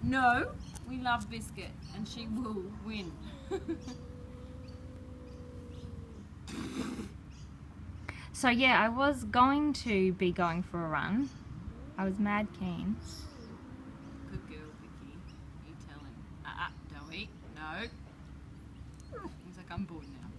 No, we love Biscuit and she will win. So yeah, I was going to be going for a run. I was mad keen. Good girl, Vicky. You tell him. Don't eat. No. He's like, I'm bored now.